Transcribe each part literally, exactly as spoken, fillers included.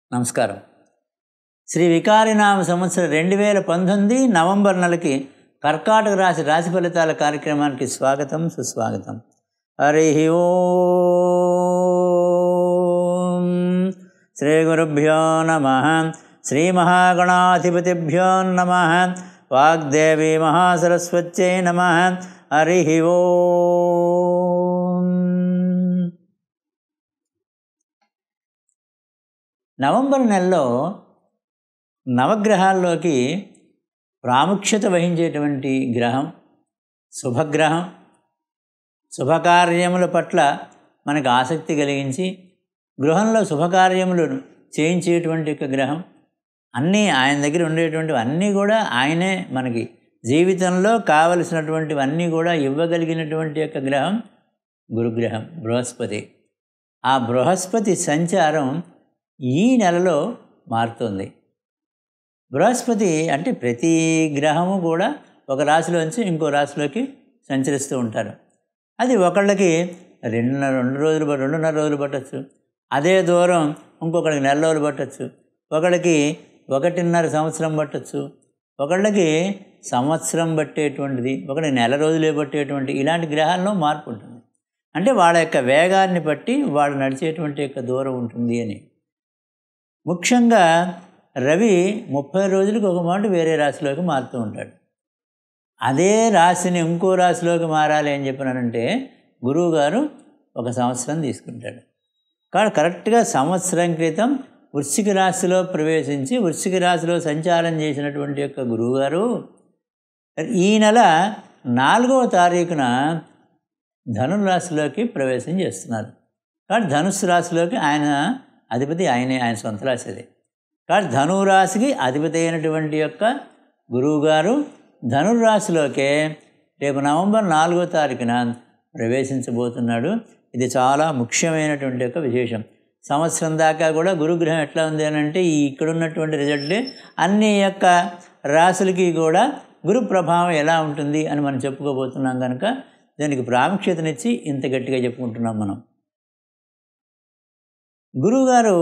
నమస్కారం. శ్రీ వికారినామ సంవత్సరం రెండు వేల పంతొమ్మిది నవంబర్ నెలకి కర్కాటక రాశి రాశి ఫలితాల కార్యక్రమానికి స్వాగతం, సుస్వాగతం. హరి ఓం. శ్రీ గురుభ్యో నమః. శ్రీ మహాగణాధిపతిభ్యో నమః. వాగ్దేవి మహాసరస్వత్యై నమః. హరి ఓం. నవంబర్ నెలలో నవగ్రహాల్లోకి ప్రాముఖ్యత వహించేటువంటి గ్రహం శుభగ్రహం. శుభకార్యముల పట్ల మనకు ఆసక్తి కలిగించి గృహంలో శుభకార్యములను చేయించేటువంటి ఒక గ్రహం. అన్నీ ఆయన దగ్గర ఉండేటువంటివి అన్నీ కూడా ఆయనే మనకి జీవితంలో కావలసినటువంటివన్నీ కూడా ఇవ్వగలిగినటువంటి యొక్క గ్రహం గురుగ్రహం, బృహస్పతి. ఆ బృహస్పతి సంచారం ఈ నెలలో మారుతుంది. బృహస్పతి అంటే ప్రతి గ్రహము కూడా ఒక రాశిలోంచి ఇంకో రాశిలోకి సంచరిస్తూ ఉంటారు. అది ఒకళ్ళకి రెండున్నర రెండు రోజులు రెండున్నర రోజులు పట్టచ్చు. అదే దూరం ఇంకొకళ్ళకి నెల రోజులు పట్టచ్చు. ఒకళ్ళకి ఒకటిన్నర సంవత్సరం పట్టచ్చు. ఒకళ్ళకి సంవత్సరం పట్టేటువంటిది, ఒకటి నెల రోజులే పట్టేటువంటి ఇలాంటి గ్రహాల్లో మార్పు ఉంటుంది. అంటే వాళ్ళ యొక్క వేగాన్ని బట్టి వాళ్ళు నడిచేటువంటి యొక్క దూరం ఉంటుంది అని. ముఖ్యంగా రవి ముప్పై రోజులకు ఒక మాట వేరే రాశిలోకి మారుతూ ఉంటాడు. అదే రాశిని ఇంకో రాశిలోకి మారాలి అని చెప్పినానంటే గురువుగారు ఒక సంవత్సరం తీసుకుంటాడు. కాబట్టి కరెక్ట్గా సంవత్సరం క్రితం వృశ్చిక రాశిలో ప్రవేశించి వృశ్చిక రాశిలో సంచారం చేసినటువంటి యొక్క గురువుగారు ఈ నెల నాలుగవ తారీఖున ధనురాశిలోకి ప్రవేశం చేస్తున్నారు. కాబట్టి ధనుస్సు రాశిలోకి ఆయన అధిపతి ఆయనే, ఆయన సొంత రాశి అది. కాబట్టి ధనురాశికి అధిపతి అయినటువంటి యొక్క గురువుగారు ధనురాశిలోకే రేపు నవంబర్ నాలుగో తారీఖున ప్రవేశించబోతున్నాడు. ఇది చాలా ముఖ్యమైనటువంటి యొక్క విశేషం. సంవత్సరం దాకా కూడా గురుగ్రహం ఎట్లా ఉంది అని అంటే ఈ ఇక్కడున్నటువంటి రిజల్ట్లే అన్ని యొక్క రాశులకి కూడా గురు ప్రభావం ఎలా ఉంటుంది అని మనం చెప్పుకోబోతున్నాం కనుక దానికి ప్రాముఖ్యతనిచ్చి ఇంత గట్టిగా చెప్పుకుంటున్నాం మనం. గురువుగారు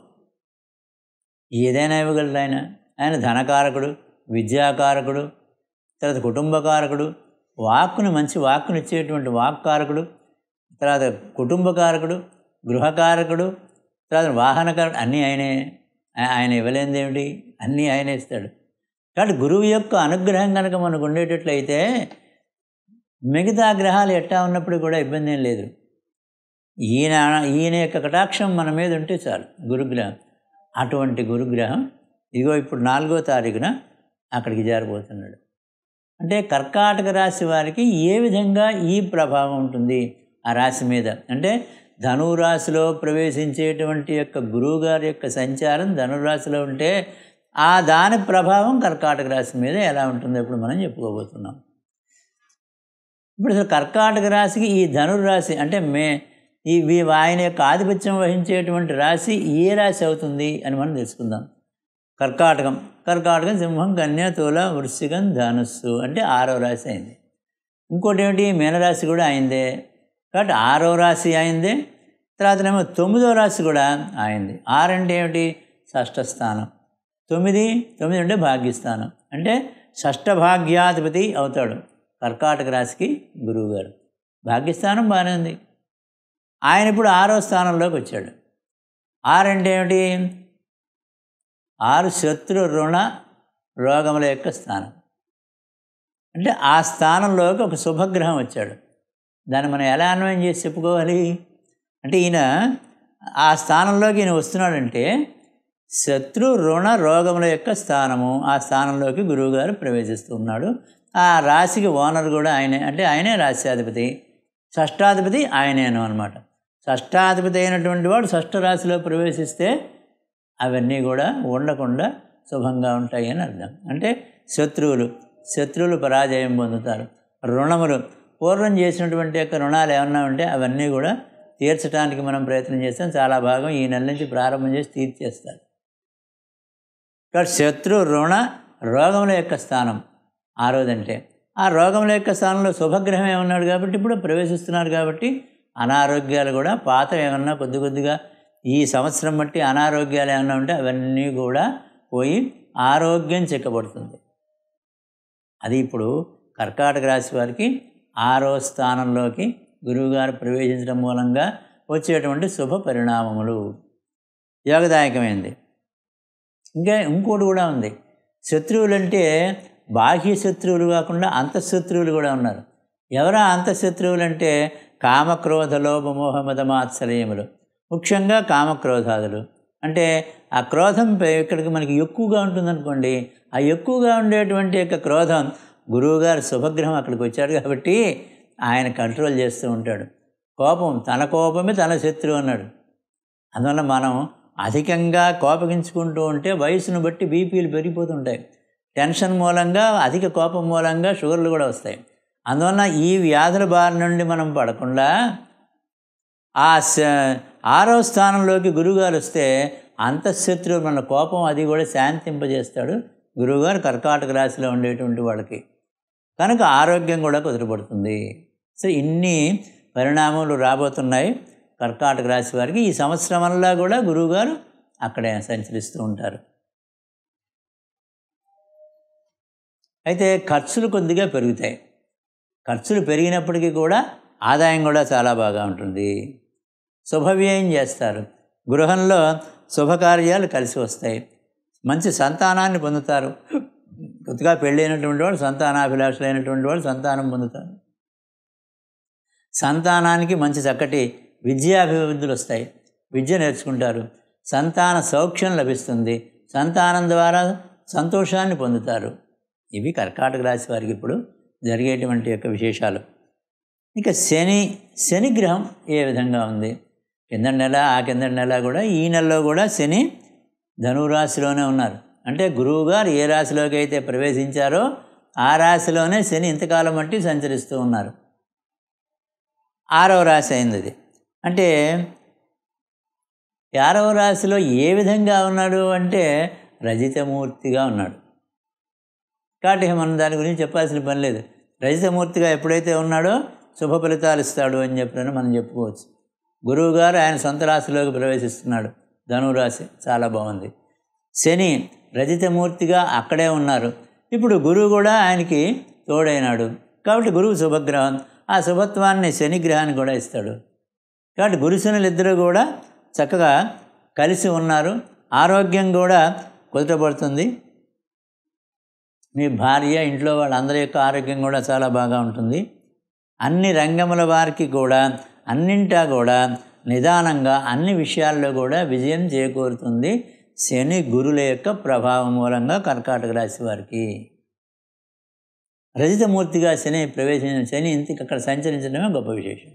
ఏదైనా ఇవ్వగలరు. ఆయన ఆయన ధనకారకుడు, విద్యాకారకుడు, తర్వాత కుటుంబకారకుడు, వాక్కుని మంచి వాక్కుని ఇచ్చేటువంటి వాక్కారకుడు, తర్వాత కుటుంబకారకుడు, గృహకారకుడు, తర్వాత వాహనకారకుడు. అన్నీ ఆయనే. ఆయన ఇవ్వలేనిది ఏమిటి? అన్నీ ఆయనే ఇస్తాడు. కాబట్టి గురువు యొక్క అనుగ్రహం కనుక మనకు ఉండేటట్లయితే మిగతా గ్రహాలు ఎట్టా ఉన్నప్పుడు కూడా ఇబ్బంది ఏం లేదు. ఈయన ఈయన యొక్క కటాక్షం మన మీద ఉంటే చాలు. గురుగ్రహం అటువంటి గురుగ్రహం ఇదిగో ఇప్పుడు నాలుగో తారీఖున అక్కడికి చేరబోతున్నాడు. అంటే కర్కాటక రాశి వారికి ఏ విధంగా ఈ ప్రభావం ఉంటుంది ఆ రాశి మీద అంటే ధనురాశిలో ప్రవేశించేటువంటి యొక్క గురువుగారి యొక్క సంచారం ధనురాశిలో ఉంటే ఆ దాని ప్రభావం కర్కాటక రాశి మీద ఎలా ఉంటుందో ఇప్పుడు మనం చెప్పుకోబోతున్నాం. ఇప్పుడు అసలు కర్కాటక రాశికి ఈ ధనుర్రాశి అంటే మే ఈ ఆయన యొక్క ఆధిపత్యం వహించేటువంటి రాశి ఏ రాశి అవుతుంది అని మనం తెలుసుకుందాం. కర్కాటకం కర్కాటకం సింహం, కన్య, తుల, వృశ్చికం, ధనుస్సు అంటే ఆరో రాశి అయింది. ఇంకోటి ఏమిటి? మీనరాశి కూడా అయిందే. కాబట్టి ఆరో రాశి అయిందే. తర్వాతనేమో తొమ్మిదో రాశి కూడా అయింది. ఆరు అంటే ఏమిటి? షష్ఠ స్థానం. తొమ్మిది తొమ్మిది అంటే భాగ్యస్థానం. అంటే షష్ఠ భాగ్యాధిపతి అవుతాడు కర్కాటక రాశికి గురువుగారు. భాగ్యస్థానం బాగానే ఉంది. ఆయన ఇప్పుడు ఆరో స్థానంలోకి వచ్చాడు. ఆరు అంటే ఏమిటి? ఆరు శత్రు రుణ రోగముల యొక్క స్థానం. అంటే ఆ స్థానంలోకి ఒక శుభగ్రహం వచ్చాడు. దాన్ని మనం ఎలా అన్వయం చేసి చెప్పుకోవాలి అంటే ఈయన ఆ స్థానంలోకి ఈయన వస్తున్నాడంటే శత్రు రుణ రోగముల యొక్క స్థానము. ఆ స్థానంలోకి గురువుగారు ప్రవేశిస్తున్నాడు. ఆ రాశికి ఓనర్ కూడా ఆయనే. అంటే ఆయనే రాశ్యాధిపతి, షష్టాధిపతి ఆయనేను అనమాట. షష్టాధిపతి అయినటువంటి వాడు షష్ఠ రాశిలో ప్రవేశిస్తే అవన్నీ కూడా ఉండకుండా శుభంగా ఉంటాయి అని అర్థం. అంటే శత్రువులు శత్రువులు పరాజయం పొందుతారు. రుణములు పూర్వం చేసినటువంటి యొక్క రుణాలు ఏమన్నా ఉంటే అవన్నీ కూడా తీర్చడానికి మనం ప్రయత్నం చేస్తాం. చాలా భాగం ఈ నెల నుంచి ప్రారంభం చేసి తీర్చేస్తారు. కాబట్టి శత్రు రుణ రోగముల యొక్క స్థానం ఆరోదంటే ఆ రోగముల యొక్క స్థానంలో శుభగ్రహం ఏమన్నాడు కాబట్టి ఇప్పుడు ప్రవేశిస్తున్నారు. కాబట్టి అనారోగ్యాలు కూడా పాత ఏమన్నా కొద్ది కొద్దిగా ఈ సంవత్సరం బట్టి అనారోగ్యాలు ఏమైనా ఉంటే అవన్నీ కూడా పోయి ఆరోగ్యం చిక్కబడుతుంది. అది ఇప్పుడు కర్కాటక రాశి వారికి ఆరో స్థానంలోకి గురువుగారు ప్రవేశించడం మూలంగా వచ్చేటువంటి శుభ పరిణామములు యోగదాయకమైంది. ఇంకా ఇంకోటి కూడా ఉంది. శత్రువులంటే బాహ్య శత్రువులు కాకుండా అంతఃశత్రువులు కూడా ఉన్నారు. ఎవరా అంతఃశత్రువులు అంటే కామక్రోధ లోభ మోహ మద మాత్సర్యములు, ముఖ్యంగా కామక్రోధాదులు. అంటే ఆ క్రోధం ఇక్కడికి మనకి ఎక్కువగా ఉంటుందనుకోండి, ఆ ఎక్కువగా ఉండేటువంటి యొక్క క్రోధం గురువుగారు శుభగ్రహం అక్కడికి వచ్చాడు కాబట్టి ఆయన కంట్రోల్ చేస్తూ ఉంటాడు. కోపం తన కోపమే తన శత్రువు అన్నాడు. అందువల్ల మనం అధికంగా కోపగించుకుంటూ ఉంటే వయసును బట్టి బీపీలు పెరిగిపోతుంటాయి. టెన్షన్ మూలంగా, అధిక కోపం మూలంగా షుగర్లు కూడా వస్తాయి. అందువల్ల ఈ వ్యాధుల బారి నుండి మనం పడకుండా ఆ ఆరో స్థానంలోకి గురువుగారు వస్తే అంతఃశత్రువు మన కోపం అది కూడా శాంతింపజేస్తాడు గురువుగారు కర్కాటక రాశిలో ఉండేటువంటి వాళ్ళకి. కనుక ఆరోగ్యం కూడా కుదుటపడుతుంది. సో ఇన్ని పరిణామాలు రాబోతున్నాయి కర్కాటక రాశి వారికి. ఈ సంవత్సరం వల్ల కూడా గురువుగారు అక్కడే సంచరిస్తూ ఉంటారు. అయితే ఖర్చులు కొద్దిగా పెరుగుతాయి. ఖర్చులు పెరిగినప్పటికీ కూడా ఆదాయం కూడా చాలా బాగా ఉంటుంది. శుభవ్యయం చేస్తారు. గృహంలో శుభకార్యాలు కలిసి వస్తాయి. మంచి సంతానాన్ని పొందుతారు. కొత్తగా పెళ్ళైనటువంటి వాళ్ళు, సంతానాభిలాషులైనటువంటి వాళ్ళు సంతానం పొందుతారు. సంతానానికి మంచి చక్కటి విద్యాభివృద్ధులు వస్తాయి. విద్య నేర్చుకుంటారు. సంతాన సౌఖ్యం లభిస్తుంది. సంతానం ద్వారా సంతోషాన్ని పొందుతారు. ఇవి కర్కాటక రాశి వారికి ఇప్పుడు జరిగేటువంటి యొక్క విశేషాలు. ఇక శని శనిగ్రహం ఏ విధంగా ఉంది? కింద నెల, ఆ కింద నెల కూడా, ఈ నెలలో కూడా శని ధనురాశిలోనే ఉన్నారు. అంటే గురువుగారు ఏ రాశిలోకి అయితే ప్రవేశించారో ఆ రాశిలోనే శని ఇంతకాలం బట్టి సంచరిస్తూ ఉన్నారు. ఆరవ రాశి అయింది అది. అంటే ఆరవ రాశిలో ఏ విధంగా ఉన్నాడు అంటే రజితమూర్తిగా ఉన్నాడు. కాబట్టి మనం దాని గురించి చెప్పాల్సిన పని లేదు. రజితమూర్తిగా ఎప్పుడైతే ఉన్నాడో శుభ ఫలితాలు ఇస్తాడు అని చెప్పినని మనం చెప్పుకోవచ్చు. గురువుగారు ఆయన సొంత రాశిలోకి ప్రవేశిస్తున్నాడు. ధనురాశి చాలా బాగుంది. శని రజితమూర్తిగా అక్కడే ఉన్నారు. ఇప్పుడు గురువు కూడా ఆయనకి తోడైనాడు కాబట్టి గురువు శుభగ్రహం. ఆ శుభత్వాన్ని శనిగ్రహాన్ని కూడా ఇస్తాడు. కాబట్టి గురుశనులు ఇద్దరు కూడా చక్కగా కలిసి ఉన్నారు. ఆరోగ్యం కూడా కుదుటపడుతుంది. మీ భార్య, ఇంట్లో వాళ్ళందరి యొక్క ఆరోగ్యం కూడా చాలా బాగా ఉంటుంది. అన్ని రంగముల వారికి కూడా అన్నింటా కూడా నిదానంగా అన్ని విషయాల్లో కూడా విజయం చేకూరుతుంది శని గురుల యొక్క ప్రభావం మూలంగా కర్కాటక రాశి వారికి. రజితమూర్తిగా శని ప్రవేశించిన శని ఇంటికి అక్కడ సంచరించడమే గొప్ప విశేషం.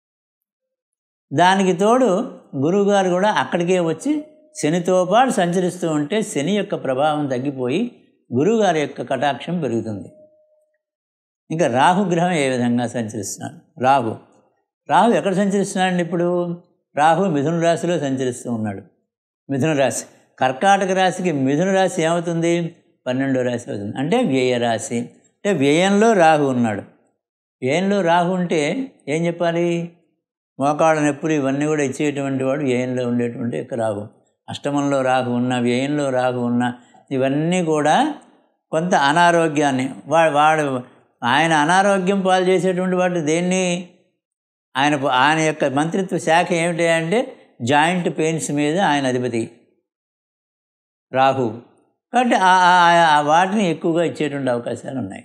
దానికి తోడు గురువుగారు కూడా అక్కడికే వచ్చి శనితో పాటు సంచరిస్తూ ఉంటే శని యొక్క ప్రభావం తగ్గిపోయి గురువుగారి యొక్క కటాక్షం పెరుగుతుంది. ఇంకా రాహుగ్రహం ఏ విధంగా సంచరిస్తున్నాడు? రాహు రాహు ఎక్కడ సంచరిస్తున్నాడండి? ఇప్పుడు రాహు మిథున రాశిలో సంచరిస్తూ ఉన్నాడు. మిథున రాశి కర్కాటక రాశికి మిథున రాశి ఏమవుతుంది? పన్నెండో రాశి అవుతుంది. అంటే వ్యయ రాశి. అంటే వ్యయంలో రాహు ఉన్నాడు. వ్యయంలో రాహు ఉంటే ఏం చెప్పాలి? మోకాళ్ళ నొప్పులు ఇవన్నీ కూడా ఇచ్చేటువంటి వాడు వ్యయంలో ఉండేటువంటి యొక్క రాహు. అష్టమంలో రాహు ఉన్న, వ్యయంలో రాహు ఉన్న, ఇవన్నీ కూడా కొంత అనారోగ్యాన్ని వా వాడు ఆయన అనారోగ్యం పాలు చేసేటువంటి వాడు దేన్ని ఆయన ఆయన యొక్క మంత్రిత్వ శాఖ ఏమిటి అంటే జాయింట్ పెయిన్స్ మీద ఆయన అధిపతి రాహు. కాబట్టి వాటిని ఎక్కువగా ఇచ్చేటువంటి అవకాశాలు ఉన్నాయి.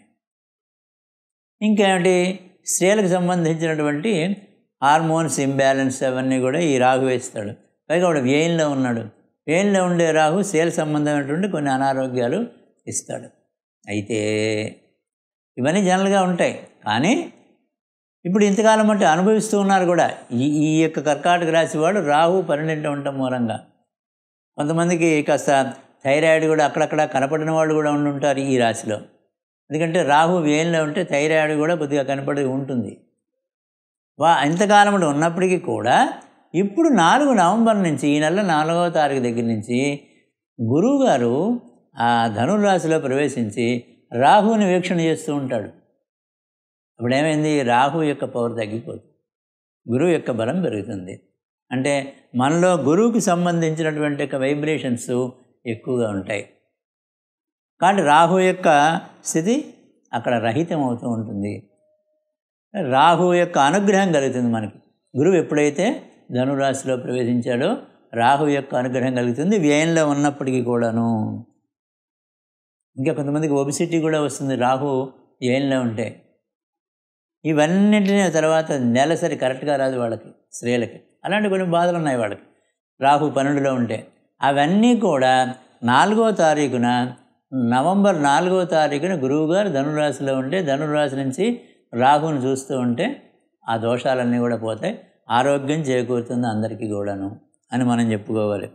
ఇంకేమిటి? స్త్రీలకు సంబంధించినటువంటి హార్మోన్స్ ఇంబ్యాలెన్స్ అవన్నీ కూడా ఈ రాహు వేస్తాడు. పైగా వాడు వ్యయంలో ఉన్నాడు. వ్యయంలో ఉండే రాహు స్త్రీల సంబంధమైనటువంటి కొన్ని అనారోగ్యాలు ఇస్తాడు. అయితే ఇవన్నీ జనరల్గా ఉంటాయి. కానీ ఇప్పుడు ఇంతకాలం అంటే అనుభవిస్తూ ఉన్నారు కూడా. ఈ ఈ యొక్క కర్కాటక రాశి వాడు రాహు పన్నెండింట ఉండటం మూలంగా కొంతమందికి కాస్త థైరాయిడ్ కూడా అక్కడక్కడ కనపడిన వాళ్ళు కూడా ఉండి ఉంటారు ఈ రాశిలో. ఎందుకంటే రాహు వ్యయంలో ఉంటే థైరాయిడ్ కూడా కొద్దిగా కనపడి ఉంటుంది. వా ఇంతకాలం ఉన్నప్పటికీ కూడా ఇప్పుడు నాలుగు నవంబర్ నుంచి, ఈ నెల నాలుగవ తారీఖు దగ్గర నుంచి గురువుగారు ఆ ధనుర్రాశిలో ప్రవేశించి రాహుని వీక్షణ చేస్తూ ఉంటాడు. అప్పుడు ఏమైంది? రాహు యొక్క పవర్ తగ్గిపోతుంది, గురువు యొక్క బలం పెరుగుతుంది. అంటే మనలో గురువుకి సంబంధించినటువంటి యొక్క వైబ్రేషన్స్ ఎక్కువగా ఉంటాయి. కాబట్టి రాహు యొక్క స్థితి అక్కడ రహితం అవుతూ ఉంటుంది. రాహు యొక్క అనుగ్రహం కలుగుతుంది మనకి. గురువు ఎప్పుడైతే ధనురాశిలో ప్రవేశించాడో రాహు యొక్క అనుగ్రహం కలుగుతుంది, వ్యయంలో ఉన్నప్పటికీ కూడాను. ఇంకా కొంతమందికి ఒబిసిటీ కూడా వస్తుంది రాహు వ్యయంలో ఉంటే. ఇవన్నింటినీ తర్వాత నెలసరి కరెక్ట్గా రాదు వాళ్ళకి, స్త్రీలకి. అలాంటి కొన్ని బాధలు ఉన్నాయి వాళ్ళకి రాహు పన్నెండులో ఉంటే. అవన్నీ కూడా నాలుగో తారీఖున నవంబర్ నాలుగో తారీఖున గురువుగారు ధనురాశిలో ఉంటే, ధనురాశి నుంచి రాహుని చూస్తూ ఉంటే ఆ దోషాలన్నీ కూడా పోతాయి, ఆరోగ్యం చేకూరుతుంది అందరికీ కూడాను అని మనం చెప్పుకోవాలి.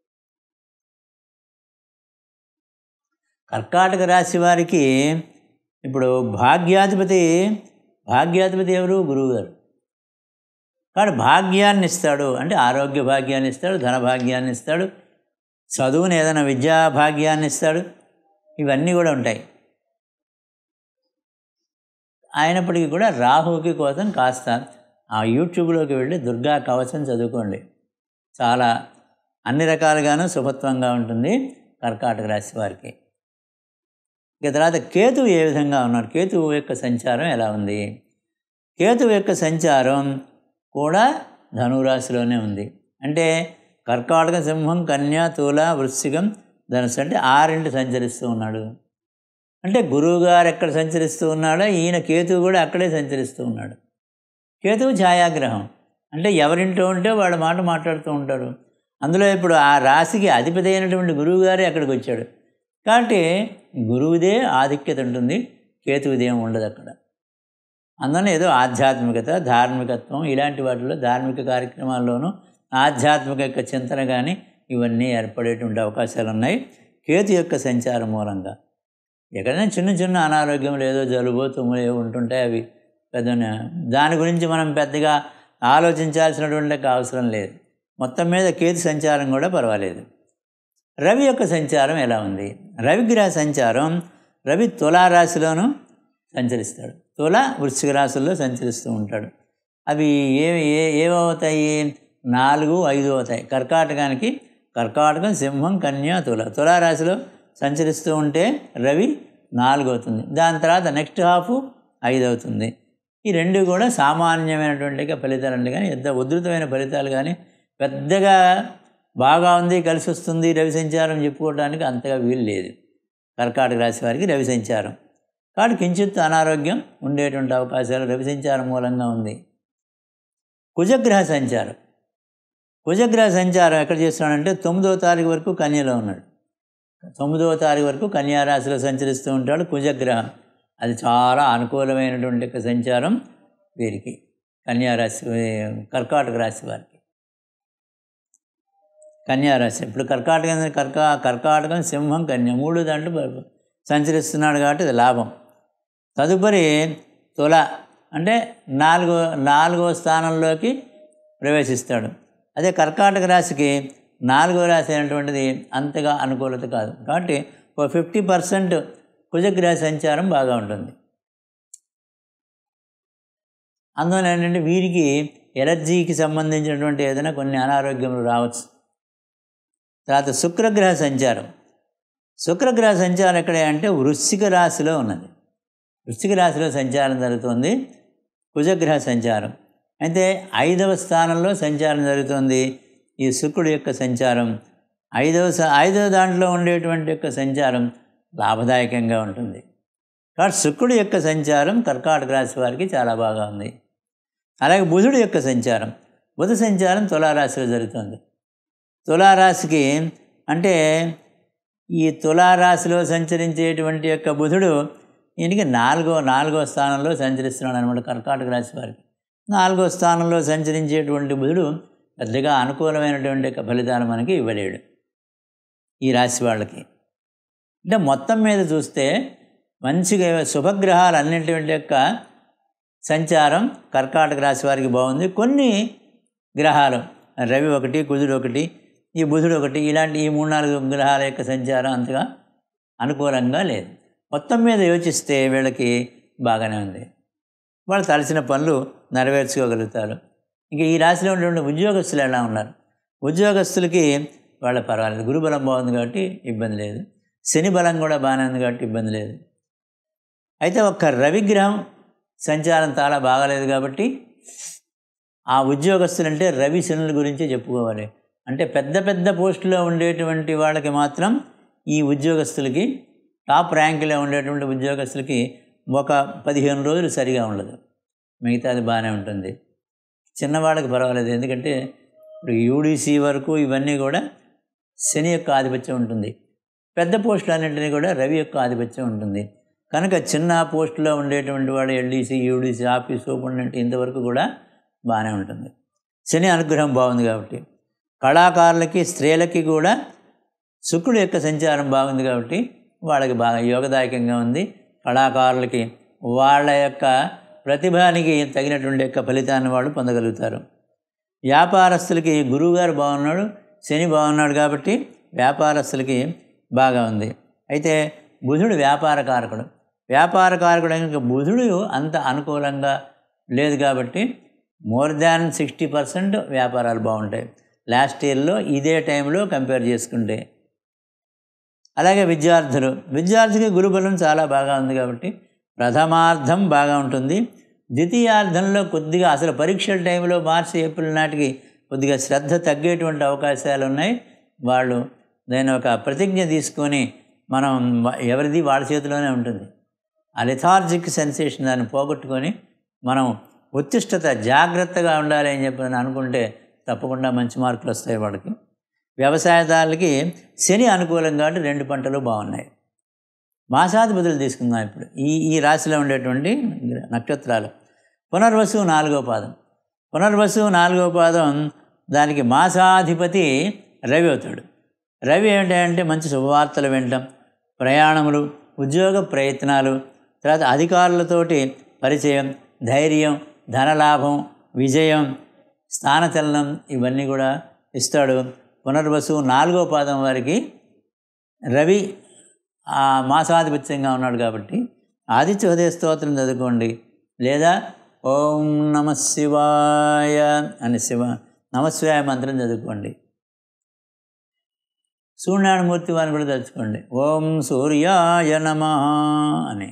కర్కాటక రాశి వారికి ఇప్పుడు భాగ్యాధిపతి భాగ్యాధిపతి ఎవరు? గురువుగారు. కాబట్టి భాగ్యాన్ని ఇస్తాడు, అంటే ఆరోగ్య భాగ్యాన్ని ఇస్తాడు, ధన భాగ్యాన్ని ఇస్తాడు, చదువుని ఏదైనా విద్యా భాగ్యాన్ని ఇస్తాడు, ఇవన్నీ కూడా ఉంటాయి. అయినప్పటికీ కూడా రాహుకి కోసం కాస్త ఆ యూట్యూబ్లోకి వెళ్ళి దుర్గా కవచం చదువుకోండి. చాలా అన్ని రకాలుగాను శుభత్వంగా ఉంటుంది కర్కాటక రాశి వారికి. ఇక తర్వాత కేతువు ఏ విధంగా ఉన్నారు, కేతువు యొక్క సంచారం ఎలా ఉంది? కేతువు యొక్క సంచారం కూడా ధనురాశిలోనే ఉంది. అంటే కర్కాటక, సింహం, కన్య, తుల, వృశ్చికం, ధనుసు అంటే ఆరింటి సంచరిస్తూ ఉన్నాడు. అంటే గురువుగారు ఎక్కడ సంచరిస్తూ ఉన్నాడో ఈయన కేతువు కూడా అక్కడే సంచరిస్తూ ఉన్నాడు. కేతువు ఛాయాగ్రహం, అంటే ఎవరింటో ఉంటే వాడు మాట మాట్లాడుతూ ఉంటారు. అందులో ఇప్పుడు ఆ రాశికి అధిపతి అయినటువంటి గురువుగారే అక్కడికి వచ్చాడు. కాబట్టి గురువుదే ఆధిక్యత ఉంటుంది, కేతువుదేం ఉండదు అక్కడ. అందువల్ల ఏదో ఆధ్యాత్మికత, ధార్మికత్వం ఇలాంటి వాటిలో ధార్మిక కార్యక్రమాల్లోనూ ఆధ్యాత్మిక యొక్క చింతన కానీ ఇవన్నీ ఏర్పడేటువంటి అవకాశాలు ఉన్నాయి కేతు యొక్క సంచారం మూలంగా. ఎక్కడైనా చిన్న చిన్న అనారోగ్యం లేదో జలుబో తుమ్ములు ఏవో ఉంటుంటాయి, అవి పెద్ద దాని గురించి మనం పెద్దగా ఆలోచించాల్సినటువంటి అవసరం లేదు. మొత్తం మీద కేతు సంచారం కూడా పర్వాలేదు. రవి యొక్క సంచారం ఎలా ఉంది? రవిగ్రహ సంచారం, రవి తులారాశిలోనూ సంచరిస్తాడు, తుల వృశ్చిక రాశుల్లో సంచరిస్తూ ఉంటాడు. అవి ఏ ఏ ఏమవుతాయి? నాలుగు ఐదు అవుతాయి. కర్కాటకానికి కర్కాటకం, సింహం, కన్య, తుల. తులారాశిలో సంచరిస్తూ ఉంటే రవి నాలుగు అవుతుంది, దాని తర్వాత నెక్స్ట్ హాఫ్ ఐదు అవుతుంది. ఈ రెండు కూడా సామాన్యమైనటువంటి ఫలితాలు అండి, కానీ పెద్ద ఉధృతమైన ఫలితాలు కానీ పెద్దగా బాగా ఉంది కలిసి వస్తుంది రవి సంచారం చెప్పుకోవడానికి అంతగా వీలు లేదు కర్కాటక రాశి వారికి రవి సంచారం. కాబట్టి కించిత్ అనారోగ్యం ఉండేటువంటి అవకాశాలు రవి సంచారం మూలంగా ఉంది. కుజగ్రహ సంచారం, కుజగ్రహ సంచారం ఎక్కడ చేస్తున్నాడంటే తొమ్మిదవ తారీఖు వరకు కన్యలో ఉన్నాడు. తొమ్మిదవ తారీఖు వరకు కన్యారాశిలో సంచరిస్తూ ఉంటాడు కుజగ్రహం. అది చాలా అనుకూలమైనటువంటి సంచారం వీరికి, కన్యారాశి కర్కాటక రాశి వారికి. కన్యారాశి ఇప్పుడు కర్కాటకం కర్కా కర్కాటకం సింహం, కన్య మూడు దాంట్లో సంచరిస్తున్నాడు కాబట్టి అది లాభం. తదుపరి తుల అంటే నాలుగో నాలుగో స్థానంలోకి ప్రవేశిస్తాడు. అదే కర్కాటక రాశికి నాలుగో రాశి అయినటువంటిది అంతగా అనుకూలత కాదు. కాబట్టి ఒక ఫిఫ్టీ పర్సెంట్ కుజగ్రహ సంచారం బాగా ఉంటుంది. అందువల్ల ఏంటంటే వీరికి ఎలర్జీకి సంబంధించినటువంటి ఏదైనా కొన్ని అనారోగ్యములు రావచ్చు. తర్వాత శుక్రగ్రహ సంచారం, శుక్రగ్రహ సంచారం ఎక్కడ అంటే వృశ్చిక రాశిలో ఉన్నది. వృశ్చిక రాశిలో సంచారం జరుగుతుంది కుజగ్రహ సంచారం. అయితే ఐదవ స్థానంలో సంచారం జరుగుతుంది ఈ శుక్రుడి యొక్క సంచారం. ఐదవ ఐదవ దాంట్లో ఉండేటువంటి యొక్క సంచారం లాభదాయకంగా ఉంటుంది. కాబట్టి శుక్రుడి యొక్క సంచారం కర్కాటక రాశి వారికి చాలా బాగా ఉంది. అలాగే బుధుడి యొక్క సంచారం, బుధ సంచారం తులారాశిలో జరుగుతుంది. తులారాశికి అంటే ఈ తులారాశిలో సంచరించేటువంటి యొక్క బుధుడు ఈయనకి నాలుగో నాలుగో స్థానంలో సంచరిస్తున్నాడు అనమాట కర్కాటక రాశి వారికి. నాలుగో స్థానంలో సంచరించేటువంటి బుధుడు పెద్దగా అనుకూలమైనటువంటి యొక్క ఫలితాలు మనకి ఇవ్వలేడు ఈ రాశి వాళ్ళకి. అంటే మొత్తం మీద చూస్తే మంచిగా శుభగ్రహాలు అన్నింటి యొక్క సంచారం కర్కాటక రాశి వారికి బాగుంది. కొన్ని గ్రహాలు రవి ఒకటి, కుజుడు ఒకటి, ఈ బుధుడు ఒకటి, ఇలాంటి ఈ మూడు నాలుగు గ్రహాల యొక్క సంచారం అంతగా అనుకూలంగా లేదు. మొత్తం మీద యోచిస్తే వీళ్ళకి బాగానే ఉంది, వాళ్ళు తలచిన పనులు నెరవేర్చుకోగలుగుతారు. ఇంకా ఈ రాశిలో ఉన్నటువంటి ఉద్యోగస్తులు ఎలా ఉన్నారు? ఉద్యోగస్తులకి వాళ్ళ పర్వాలేదు, గురుబలం బాగుంది కాబట్టి ఇబ్బంది లేదు, శని బలం కూడా బాగానే ఉంది కాబట్టి ఇబ్బంది లేదు. అయితే ఒక్క రవిగ్రహం సంచారం చాలా బాగాలేదు కాబట్టి ఆ ఉద్యోగస్తులు అంటే రవి శనుల గురించి చెప్పుకోవాలి. అంటే పెద్ద పెద్ద పోస్టులో ఉండేటువంటి వాళ్ళకి మాత్రం ఈ ఉద్యోగస్తులకి, టాప్ ర్యాంకులో ఉండేటువంటి ఉద్యోగస్తులకి ఒక పదిహేను రోజులు సరిగా ఉండదు, మిగతాది బాగానే ఉంటుంది. చిన్నవాళ్ళకి పర్వాలేదు, ఎందుకంటే ఇప్పుడు యూడీసీ వరకు ఇవన్నీ కూడా శని యొక్క ఆధిపత్యం ఉంటుంది. పెద్ద పోస్టులన్నింటినీ కూడా రవి యొక్క ఆధిపత్యం ఉంటుంది. కనుక చిన్న పోస్టులో ఉండేటువంటి వాడు ఎల్డీసీ, యూడీసీ, ఆఫీస్ సూపరింటెండెంట్ ఇంతవరకు కూడా బాగానే ఉంటుంది. శని అనుగ్రహం బాగుంది కాబట్టి. కళాకారులకి, స్త్రీలకి కూడా శుక్రుడు యొక్క సంచారం బాగుంది కాబట్టి వాళ్ళకి బాగా యోగదాయకంగా ఉంది. కళాకారులకి వాళ్ళ యొక్క ప్రతిభానికి తగినటువంటి యొక్క ఫలితాన్ని వాళ్ళు పొందగలుగుతారు. వ్యాపారస్తులకి గురువుగారు బాగున్నాడు, శని బాగున్నాడు కాబట్టి వ్యాపారస్తులకి బాగా ఉంది. అయితే బుధుడు వ్యాపారకారకుడు, వ్యాపారకారకుడు ఇంకా బుధుడు అంత అనుకూలంగా లేదు కాబట్టి మోర్ దాన్ సిక్స్టీ పర్సెంట్ వ్యాపారాలు బాగుంటాయి లాస్ట్ ఇయర్లో ఇదే టైంలో కంపేర్ చేసుకుంటే. అలాగే విద్యార్థులు, విద్యార్థికి గురుబలం చాలా బాగా ఉంది కాబట్టి ప్రథమార్థం బాగా ఉంటుంది. ద్వితీయార్థంలో కొద్దిగా అసలు పరీక్షల టైంలో మార్చి ఏప్రిల్ నాటికి కొద్దిగా శ్రద్ధ తగ్గేటువంటి అవకాశాలు ఉన్నాయి. వాళ్ళు దాని ఒక ప్రతిజ్ఞ తీసుకొని మనం ఎవరిది వాళ్ళ చేతిలోనే ఉంటుంది. ఆ లెథార్జిక్ సెన్సేషన్ దాన్ని పోగొట్టుకొని మనం ఉత్తిష్టత జాగ్రత్తగా ఉండాలి అని చెప్పి అనుకుంటే తప్పకుండా మంచి మార్కులు వస్తాయి వాళ్ళకి. వ్యవసాయదారులకి శని అనుకూలం కాబట్టి రెండు పంటలు బాగున్నాయి. మాసాధిపతులు తీసుకుందాం ఇప్పుడు. ఈ ఈ రాశిలో ఉండేటువంటి నక్షత్రాలు. పునర్వసు నాలుగో పాదం. పునర్వసు నాలుగో పాదం దానికి మాసాధిపతి రవి అవుతాడు. రవి ఏంటంటే మంచి శుభవార్తలు వినటం, ప్రయాణములు, ఉద్యోగ ప్రయత్నాలు, తర్వాత అధికారులతోటి పరిచయం, ధైర్యం, ధనలాభం, విజయం, స్థానచలనం ఇవన్నీ కూడా ఇస్తాడు. పునర్వసు నాలుగో పాదం వారికి రవి ఆ మాసాధిపత్యంగా ఉన్నాడు కాబట్టి ఆదిత్య హృదయ స్తోత్రం చదువుకోండి, లేదా ఓం నమ శివాయ అని శివ నమశివాయ మంత్రం చదువుకోండి. సూర్యనారాయణమూర్తి వారిని కూడా తలుచుకోండి, ఓం సూర్యాయ నమః అని.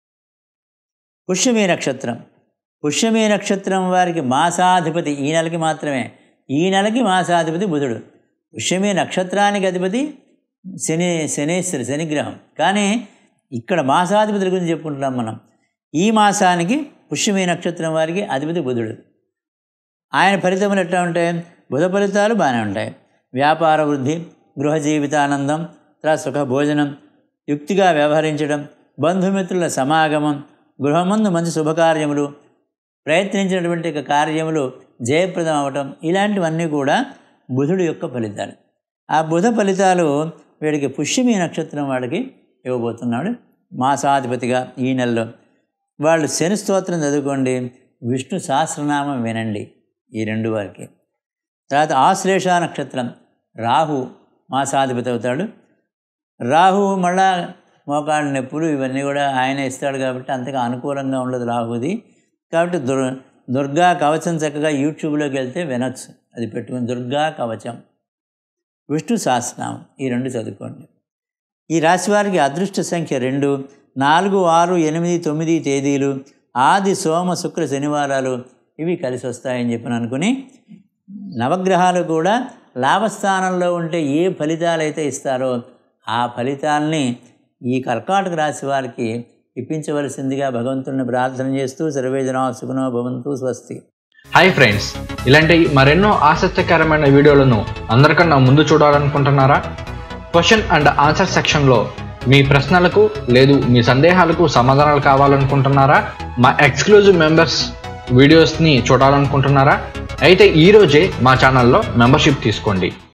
పుష్యమీ నక్షత్రం. పుష్యమీ నక్షత్రం వారికి మాసాధిపతి ఈ నెలకి మాత్రమే, ఈ నెలకి మాసాధిపతి బుధుడు. పుష్యమీ నక్షత్రానికి అధిపతి శని శనేశ్వరి శనిగ్రహం. కానీ ఇక్కడ మాసాధిపతుల గురించి చెప్పుకుంటున్నాం మనం. ఈ మాసానికి పుష్యమీ నక్షత్రం వారికి అధిపతి బుధుడు. ఆయన ఫలితములు ఎట్లా ఉంటాయి? బుధ ఫలితాలు బాగానే ఉంటాయి. వ్యాపార వృద్ధి, గృహ జీవితానందం, తర్వాత సుఖ భోజనం, యుక్తిగా వ్యవహరించడం, బంధుమిత్రుల సమాగమం, గృహమందు మంచి శుభకార్యములు, ప్రయత్నించినటువంటి కార్యములు జయప్రదం అవ్వటం, ఇలాంటివన్నీ కూడా బుధుడు యొక్క ఫలితాలు. ఆ బుధ ఫలితాలు వీడికి పుష్యమీ నక్షత్రం వాడికి ఇవ్వబోతున్నాడు మాసాధిపతిగా ఈ నెలలో. వాళ్ళు శని స్తోత్రం చదువుకోండి, విష్ణు సహస్రనామం వినండి ఈ రెండు వారికి. తర్వాత ఆశ్లేష నక్షత్రం రాహు మాసాధిపతి అవుతాడు. రాహు మళ్ళా మోకాళ్ళ నొప్పులు ఇవన్నీ కూడా ఆయన ఇస్తాడు కాబట్టి అంతగా అనుకూలంగా ఉండదు రాహుది. కాబట్టి దుర్ దుర్గా కవచం చక్కగా యూట్యూబ్లోకి వెళ్తే వినొచ్చు, అది పెట్టుకుని దుర్గా కవచం, విష్ణు సహస్రనామం ఈ రెండు చదువుకోండి. ఈ రాశి వారికి అదృష్ట సంఖ్య రెండు, నాలుగు, ఆరు, ఎనిమిది, తొమ్మిది తేదీలు, ఆది, సోమ, శుక్ర, శనివారాలు ఇవి కలిసి వస్తాయని చెప్పి అనుకుని నవగ్రహాలు కూడా లాభస్థానంలో ఉంటే ఏ ఫలితాలు అయితే ఇస్తారో ఆ ఫలితాలని ఈ కర్కాటక రాశి వారికి ఇప్పించవలసిందిగా భగవంతుడిని ప్రార్థన చేస్తూ సర్వేజనా సుఖనో భవంతు స్వస్తి. హాయ్ ఫ్రెండ్స్, ఇలాంటి మరెన్నో ఆసక్తికరమైన వీడియోలను అందరికన్నా ముందు చూడాలనుకుంటున్నారా? క్వశ్చన్ అండ్ ఆన్సర్ సెక్షన్లో మీ ప్రశ్నలకు లేదు మీ సందేహాలకు సమాధానాలు కావాలనుకుంటున్నారా? మా ఎక్స్క్లూజివ్ మెంబర్స్ వీడియోస్ని చూడాలనుకుంటున్నారా? అయితే ఈరోజే మా ఛానల్లో మెంబర్షిప్ తీసుకోండి.